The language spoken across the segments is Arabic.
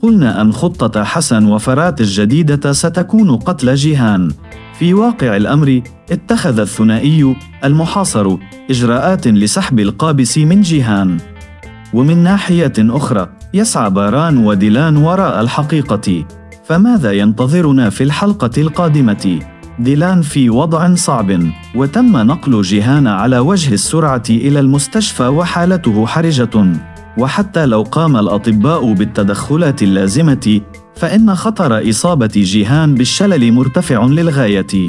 قلنا أن خطة حسن وفرات الجديدة ستكون قتل جيهان. في واقع الأمر اتخذ الثنائي المحاصر إجراءات لسحب القابس من جيهان. ومن ناحية أخرى يسعى باران وديلان وراء الحقيقة. فماذا ينتظرنا في الحلقة القادمة؟ ديلان في وضع صعب، وتم نقل جيهان على وجه السرعة إلى المستشفى وحالته حرجة، وحتى لو قام الأطباء بالتدخلات اللازمة فإن خطر إصابة جيهان بالشلل مرتفع للغاية.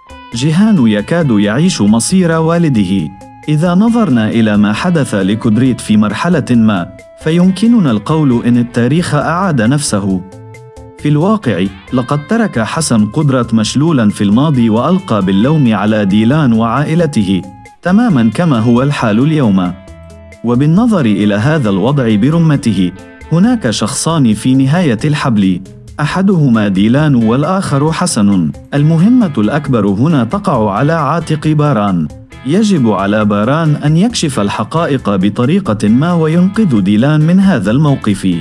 جيهان يكاد يعيش مصير والده. إذا نظرنا إلى ما حدث لكودريت في مرحلة ما فيمكننا القول إن التاريخ أعاد نفسه. في الواقع لقد ترك حسن قدرت مشلولا في الماضي وألقى باللوم على ديلان وعائلته تماما كما هو الحال اليوم. وبالنظر إلى هذا الوضع برمته هناك شخصان في نهاية الحبل، أحدهما ديلان والآخر حسن. المهمة الأكبر هنا تقع على عاتق باران. يجب على باران أن يكشف الحقائق بطريقة ما وينقذ ديلان من هذا الموقف.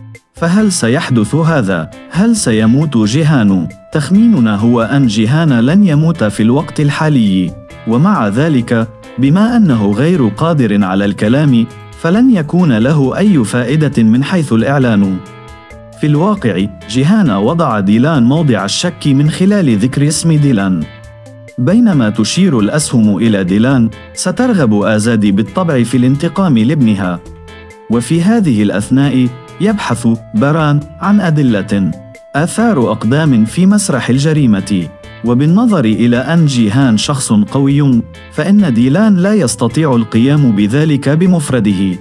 فهل سيحدث هذا؟ هل سيموت جيهان؟ تخميننا هو أن جيهان لن يموت في الوقت الحالي، ومع ذلك بما أنه غير قادر على الكلام فلن يكون له أي فائدة من حيث الإعلان. في الواقع جيهان وضع ديلان موضع الشك من خلال ذكر اسم ديلان. بينما تشير الأسهم إلى ديلان سترغب آزادي بالطبع في الانتقام لابنها. وفي هذه الأثناء يبحث باران عن أدلة، آثار أقدام في مسرح الجريمة. وبالنظر إلى أن جيهان شخص قوي فإن ديلان لا يستطيع القيام بذلك بمفرده.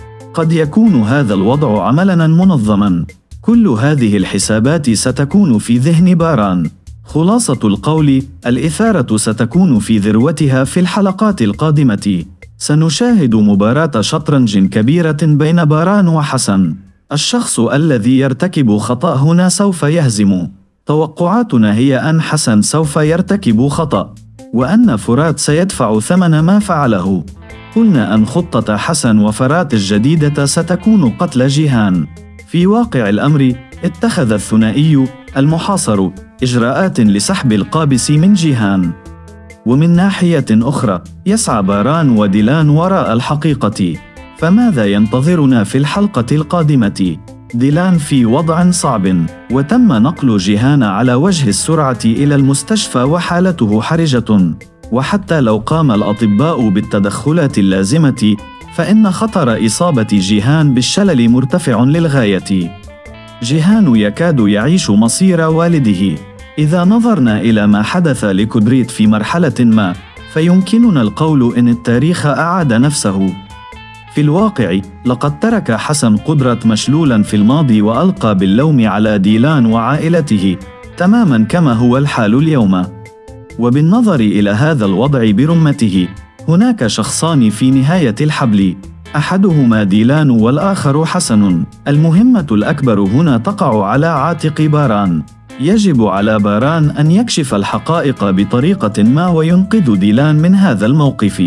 قد يكون هذا الوضع عملاً منظماً. كل هذه الحسابات ستكون في ذهن باران. خلاصة القول: الإثارة ستكون في ذروتها في الحلقات القادمة. سنشاهد مباراة شطرنج كبيرة بين باران وحسن. الشخص الذي يرتكب خطأ هنا سوف يهزم. توقعاتنا هي أن حسن سوف يرتكب خطأ، وأن فرات سيدفع ثمن ما فعله. قلنا أن خطة حسن وفرات الجديدة ستكون قتل جيهان. في واقع الأمر اتخذ الثنائي المحاصر إجراءات لسحب القابس من جيهان. ومن ناحية أخرى يسعى باران وديلان وراء الحقيقة. فماذا ينتظرنا في الحلقة القادمة؟ ديلان في وضع صعب، وتم نقل جيهان على وجه السرعة إلى المستشفى وحالته حرجة، وحتى لو قام الأطباء بالتدخلات اللازمة فإن خطر إصابة جيهان بالشلل مرتفع للغاية. جيهان يكاد يعيش مصير والده. إذا نظرنا إلى ما حدث لكودريت في مرحلة ما فيمكننا القول إن التاريخ أعاد نفسه. في الواقع لقد ترك حسن قدرت مشلولا في الماضي وألقى باللوم على ديلان وعائلته تماما كما هو الحال اليوم. وبالنظر إلى هذا الوضع برمته هناك شخصان في نهاية الحبل، أحدهما ديلان والآخر حسن. المهمة الأكبر هنا تقع على عاتق باران. يجب على باران أن يكشف الحقائق بطريقة ما وينقذ ديلان من هذا الموقف.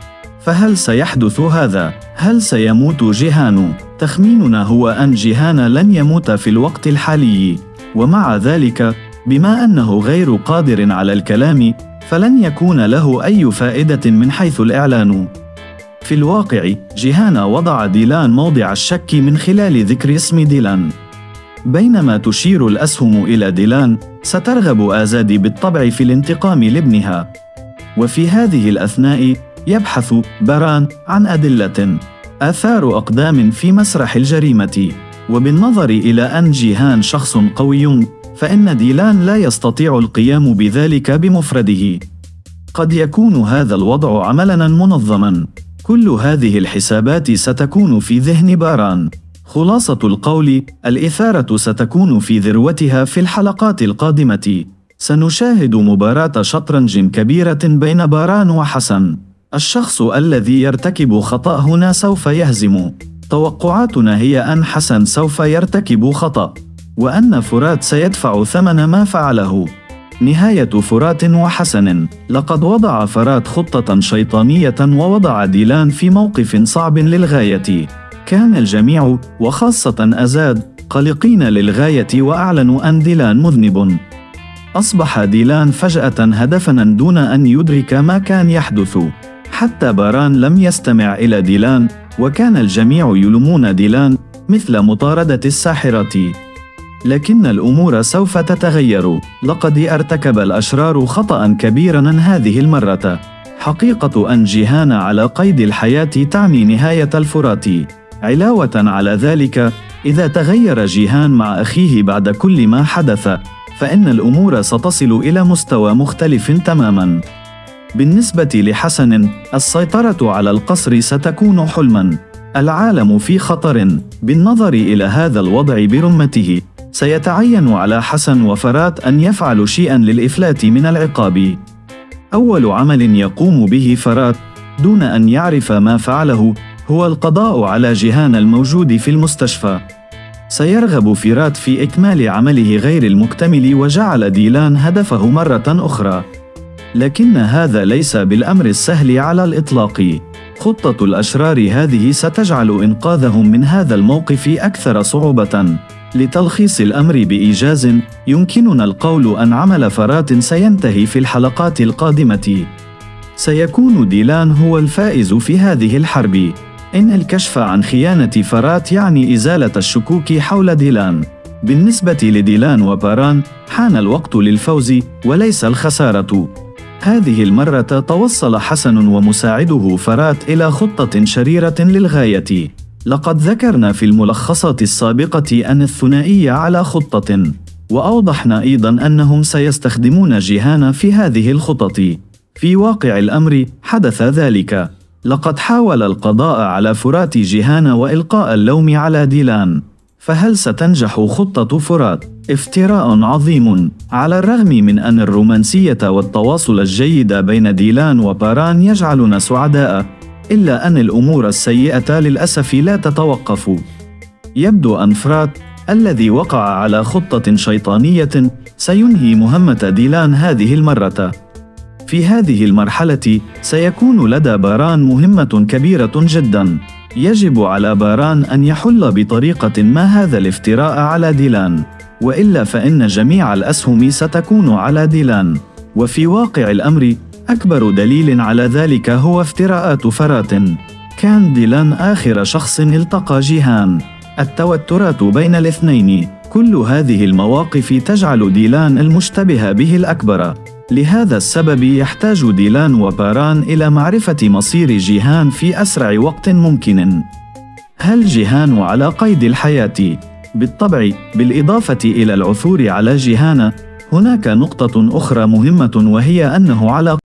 فهل سيحدث هذا؟ هل سيموت جيهان؟ تخميننا هو أن جيهان لن يموت في الوقت الحالي، ومع ذلك بما أنه غير قادر على الكلام فلن يكون له أي فائدة من حيث الإعلان. في الواقع جيهان وضع ديلان موضع الشك من خلال ذكر اسم ديلان. بينما تشير الأسهم إلى ديلان سترغب آزادي بالطبع في الانتقام لابنها. وفي هذه الأثناء يبحث باران عن أدلة، آثار أقدام في مسرح الجريمة. وبالنظر إلى أن جيهان شخص قوي فإن ديلان لا يستطيع القيام بذلك بمفرده. قد يكون هذا الوضع عملاً منظماً. كل هذه الحسابات ستكون في ذهن باران. خلاصة القول: الإثارة ستكون في ذروتها في الحلقات القادمة. سنشاهد مباراة شطرنج كبيرة بين باران وحسن. الشخص الذي يرتكب خطأ هنا سوف يهزم. توقعاتنا هي أن حسن سوف يرتكب خطأ، وأن فرات سيدفع ثمن ما فعله. نهاية فرات وحسن: لقد وضع فرات خطة شيطانية ووضع ديلان في موقف صعب للغاية. كان الجميع وخاصة أزاد قلقين للغاية وأعلنوا أن ديلان مذنب. أصبح ديلان فجأة هدفاً دون أن يدرك ما كان يحدث. حتى باران لم يستمع إلى ديلان، وكان الجميع يلومون ديلان مثل مطاردة الساحرة. لكن الأمور سوف تتغير. لقد ارتكب الأشرار خطأ كبيرا هذه المرة. حقيقة أن جيهان على قيد الحياة تعني نهاية الفرات. علاوة على ذلك، إذا تغير جيهان مع أخيه بعد كل ما حدث، فإن الأمور ستصل إلى مستوى مختلف تماما. بالنسبة لحسن، السيطرة على القصر ستكون حلما. العالم في خطر. بالنظر إلى هذا الوضع برمته، سيتعين على حسن وفرات أن يفعلوا شيئا للإفلات من العقاب. أول عمل يقوم به فرات دون أن يعرف ما فعله هو القضاء على جيهان الموجود في المستشفى. سيرغب فرات في إكمال عمله غير المكتمل، وجعل ديلان هدفه مرة أخرى. لكن هذا ليس بالأمر السهل على الإطلاق. خطة الأشرار هذه ستجعل إنقاذهم من هذا الموقف أكثر صعوبة. لتلخيص الأمر بإيجاز، يمكننا القول أن عمل فرات سينتهي في الحلقات القادمة. سيكون ديلان هو الفائز في هذه الحرب. إن الكشف عن خيانة فرات يعني إزالة الشكوك حول ديلان. بالنسبة لديلان وباران، حان الوقت للفوز وليس الخسارة. هذه المرة توصل حسن ومساعده فرات إلى خطة شريرة للغاية. لقد ذكرنا في الملخصات السابقة أن الثنائي على خطة، وأوضحنا أيضا أنهم سيستخدمون جيهان في هذه الخطط. في واقع الأمر حدث ذلك. لقد حاول القضاء على فرات جيهان وإلقاء اللوم على ديلان. فهل ستنجح خطة فرات؟ افتراء عظيم. على الرغم من أن الرومانسية والتواصل الجيد بين ديلان وباران يجعلنا سعداء، إلا أن الأمور السيئة للأسف لا تتوقف. يبدو أن فرات الذي وقع على خطة شيطانية سينهي مهمة ديلان هذه المرة. في هذه المرحلة سيكون لدى باران مهمة كبيرة جدا. يجب على باران أن يحل بطريقة ما هذا الافتراء على ديلان، وإلا فإن جميع الأسهم ستكون على ديلان. وفي واقع الأمر، أكبر دليل على ذلك هو افتراءات فرات. كان ديلان آخر شخص التقى جيهان. التوترات بين الاثنين، كل هذه المواقف تجعل ديلان المشتبه به الأكبر. لهذا السبب يحتاج ديلان وباران إلى معرفة مصير جيهان في أسرع وقت ممكن. هل جيهان على قيد الحياة؟ بالطبع. بالإضافة إلى العثور على جيهان، هناك نقطة أخرى مهمة، وهي أنه على